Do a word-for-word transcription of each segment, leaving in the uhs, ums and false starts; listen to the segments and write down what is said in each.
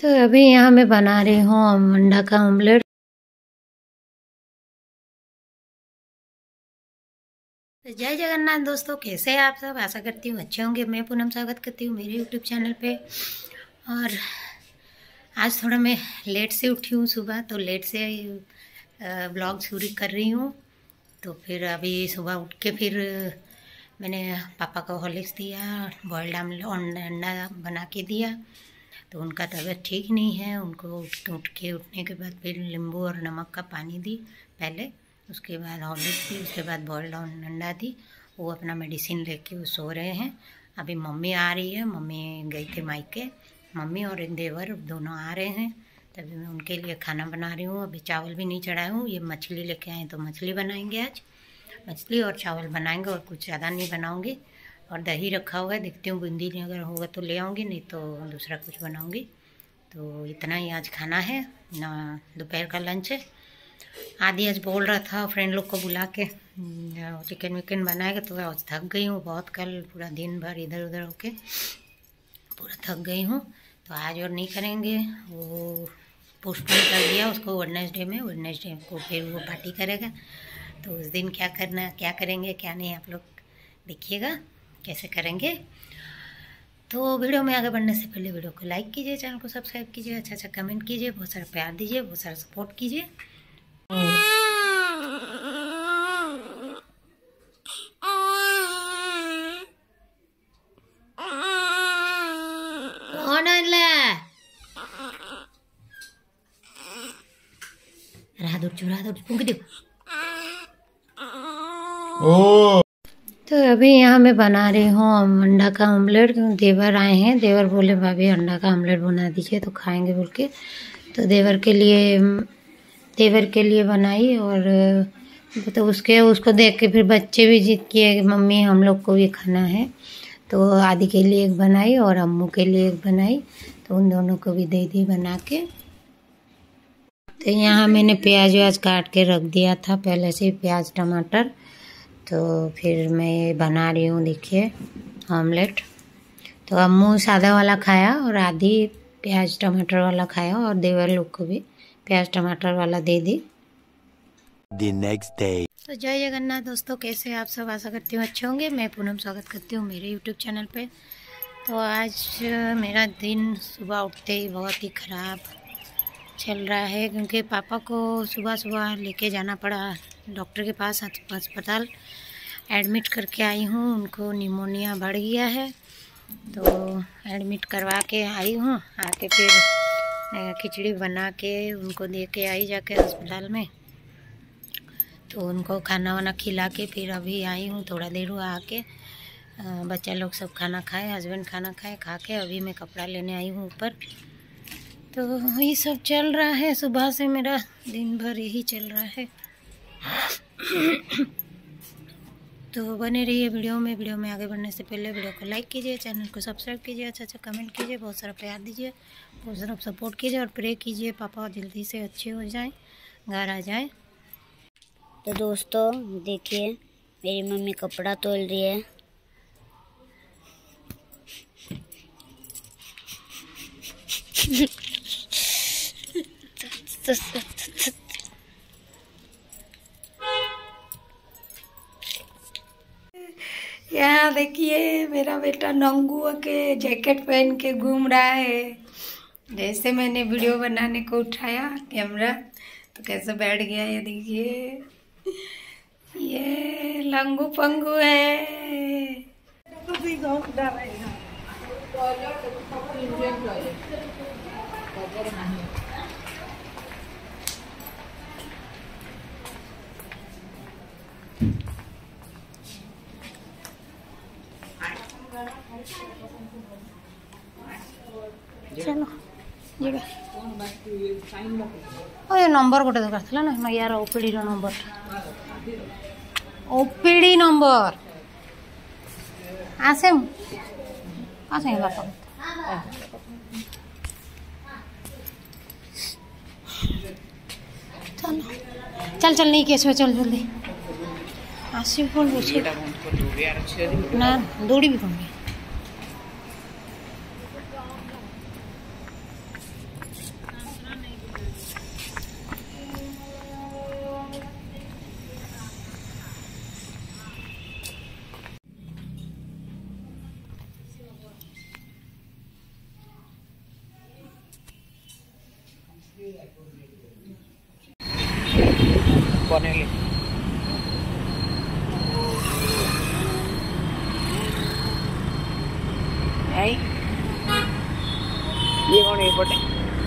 तो अभी यहाँ मैं बना रही हूँ अंडा का ऑमलेट। तो जय जगन्नाथ दोस्तों, कैसे हैं आप सब। आशा करती हूँ अच्छे होंगे। मैं पूनम स्वागत करती हूँ मेरे यूट्यूब चैनल पे। और आज थोड़ा मैं लेट से उठी हूँ सुबह, तो लेट से ब्लॉग शुरू कर रही हूँ। तो फिर अभी सुबह उठ के फिर मैंने पापा को हॉर्लिक्स दिया, बॉइल्ड अंडा बना के दिया। तो उनका तबीयत ठीक नहीं है, उनको उठ उठ के उठने के बाद फिर नींबू और नमक का पानी दी पहले, उसके बाद हॉर्लिक्स दी, उसके बाद बॉइल्ड अंडा दी। वो अपना मेडिसिन लेके वो सो रहे हैं। अभी मम्मी आ रही है, मम्मी गई थी मायके, मम्मी और एक देवर दोनों आ रहे हैं। तभी मैं उनके लिए खाना बना रही हूँ। अभी चावल भी नहीं चढ़ाई हूँ, ये मछली लेके आए तो मछली बनाएंगे आज। मछली और चावल बनाएंगे और कुछ ज़्यादा नहीं बनाऊँगी। और दही रखा हुआ है, देखती हूँ बूंदी नहीं अगर होगा तो ले आऊँगी, नहीं तो दूसरा कुछ बनाऊँगी। तो इतना ही आज खाना है ना, दोपहर का लंच है। आदि आज बोल रहा था फ्रेंड लोग को बुला के चिकन विकन बनाएगा, तो आज थक गई हूँ बहुत, कल पूरा दिन भर इधर उधर होके पूरा थक गई हूँ। तो आज और नहीं करेंगे, वो पोस्टपोन कर दिया उसको वेडनेसडे में। वेडनेसडे को फिर वो पार्टी करेगा, तो उस दिन क्या करना क्या करेंगे क्या नहीं आप लोग देखिएगा कैसे करेंगे। तो वीडियो में आगे बढ़ने से पहले वीडियो को लाइक कीजिए, चैनल को सब्सक्राइब कीजिए, अच्छा अच्छा कमेंट कीजिए, बहुत सारा प्यार दीजिए, बहुत सारा सपोर्ट कीजिए। कौन है रात उठ चुरा तो फूंक दो। ओ तो अभी यहाँ मैं बना रही हूँ अंडा का ऑमलेट। देवर आए हैं, देवर बोले भाभी अंडा का ऑमलेट बना दीजिए तो खाएंगे बोल के। तो देवर के लिए देवर के लिए बनाई। और तो उसके उसको देख के फिर बच्चे भी जिद किए कि मम्मी हम लोग को भी खाना है। तो आदि के लिए एक बनाई और अम्मू के लिए एक बनाई, तो उन दोनों को भी दे दी बना के। तो यहाँ मैंने प्याज व्याज काट के रख दिया था पहले से, प्याज टमाटर। तो फिर मैं बना रही हूँ देखिए ऑमलेट। तो अम्मू सादा वाला खाया और आदि प्याज टमाटर वाला खाया, और देवर लोग को भी प्याज टमाटर वाला दे दी। The next day. तो जय जगन्नाथ दोस्तों, कैसे आप सब। आशा करती हूँ अच्छे होंगे। मैं पूनम स्वागत करती हूँ मेरे यूट्यूब चैनल पे। तो आज मेरा दिन सुबह उठते ही बहुत ही ख़राब चल रहा है, क्योंकि पापा को सुबह सुबह लेके जाना पड़ा डॉक्टर के पास, अस्पताल एडमिट करके आई हूँ। उनको निमोनिया बढ़ गया है, तो एडमिट करवा के आई हूँ। आके फिर खिचड़ी बना के उनको दे के आई जाके अस्पताल में। तो उनको खाना वाना खिला के फिर अभी आई हूँ, थोड़ा देर हुआ आके। बच्चा लोग सब खाना खाए, हस्बैंड खाना खाए, खा के अभी मैं कपड़ा लेने आई हूँ ऊपर। तो यही सब चल रहा है, सुबह से मेरा दिन भर यही चल रहा है। तो बने रहिए वीडियो में। वीडियो में आगे बढ़ने से पहले वीडियो को लाइक कीजिए, चैनल को सब्सक्राइब कीजिए, अच्छा अच्छा कमेंट कीजिए, बहुत सारा प्यार दीजिए, बहुत सारा सपोर्ट कीजिए और प्रे कीजिए पापा जल्दी से अच्छे हो जाएं, घर आ जाएं। तो दोस्तों देखिए मेरी मम्मी कपड़ा तोल रही है। यहाँ देखिए मेरा बेटा नंगू के जैकेट पहन के घूम रहा है। जैसे मैंने वीडियो बनाने को उठाया कैमरा, तो कैसे बैठ गया ये देखिए। ये लंगू पंगू है। चलो ଯିବା। ଓ ଏ ନମ୍ବର ଗୋଟେ ଦରକାର ଥିଲା ନା, ୟାର ଓପିଡିର ନମ୍ବର, ଓପିଡି ନମ୍ବର ଆସେ ଆସେ ବାପା। चल चल चल नहीं कैसे चल जल्दी आसी कौन बुझे ना दौड़ी भी कौन ये कौन है पटे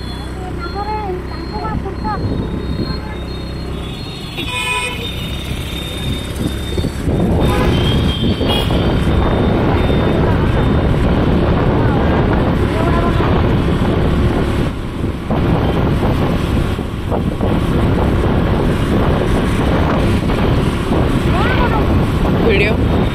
वीडियो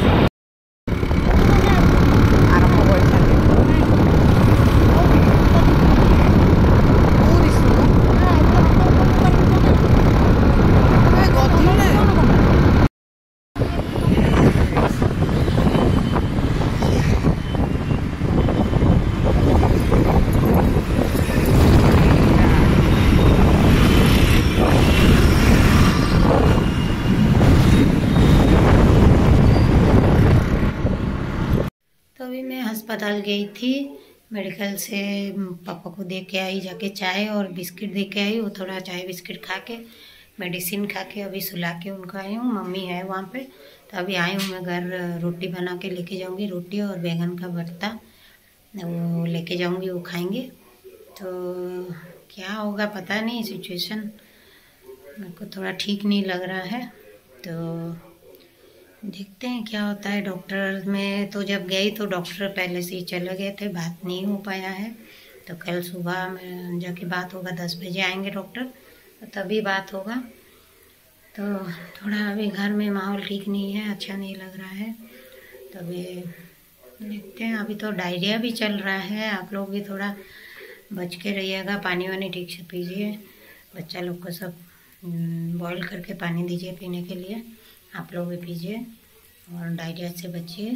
अभी मैं अस्पताल गई थी, मेडिकल से पापा को दे के आई जाके चाय और बिस्किट दे के आई। वो थोड़ा चाय बिस्किट खा के मेडिसिन खा के अभी सुला के उनको आई हूँ। मम्मी है वहाँ पे, तो अभी आई हूँ मैं घर। रोटी बना के लेके जाऊँगी, रोटी और बैंगन का भरता वो लेके जाऊँगी, वो खाएंगे। तो क्या होगा पता नहीं, सिचुएशन मेरे को थोड़ा ठीक नहीं लग रहा है, तो देखते हैं क्या होता है। डॉक्टर में तो जब गई तो डॉक्टर पहले से ही चले गए थे, बात नहीं हो पाया है। तो कल सुबह में जाके बात होगा, दस बजे आएंगे डॉक्टर, तो तभी बात होगा। तो थोड़ा अभी घर में माहौल ठीक नहीं है, अच्छा नहीं लग रहा है, तो अभी देखते हैं। अभी तो डायरिया भी चल रहा है, आप लोग भी थोड़ा बच के रहिएगा, पानी वानी ठीक से पीजिए। बच्चा लोग को सब बॉईल करके पानी दीजिए पीने के लिए, आप लोग भी पीजिए और डायरिया से बचिए।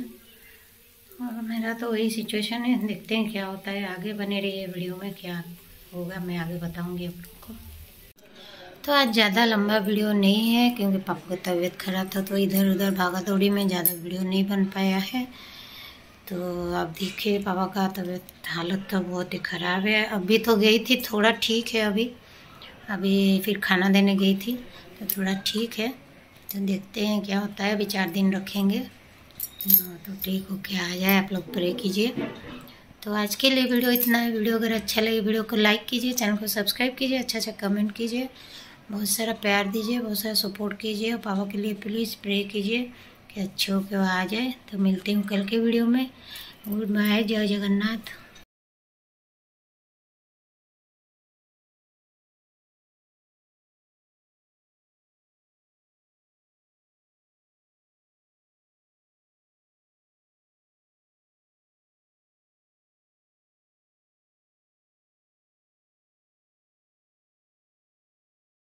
और मेरा तो वही सिचुएशन है, देखते हैं क्या होता है। आगे बने रहिए वीडियो में, क्या होगा मैं आगे बताऊंगी आप लोग को। तो आज ज़्यादा लंबा वीडियो नहीं है क्योंकि पापा की तबीयत खराब था, तो इधर उधर भागा दौड़ी में ज़्यादा वीडियो नहीं बन पाया है। तो आप देखिए पापा का तबीयत हालत तो बहुत ही ख़राब है। अभी तो गई थी, थोड़ा ठीक है अभी अभी फिर खाना देने गई थी तो थोड़ा ठीक है। तो देखते हैं क्या होता है, अभी चार दिन रखेंगे तो ठीक होके आ जाए। आप लोग प्रे कीजिए। तो आज के लिए वीडियो इतना है। वीडियो अगर अच्छा लगे वीडियो को लाइक कीजिए, चैनल को सब्सक्राइब कीजिए, अच्छा अच्छा कमेंट कीजिए, बहुत सारा प्यार दीजिए, बहुत सारा सपोर्ट कीजिए। और पापा के लिए प्लीज़ प्रे कीजिए कि अच्छे होके आ जाए। तो मिलते हूँ कल के वीडियो में। गुड बाय, जय जगन्नाथ।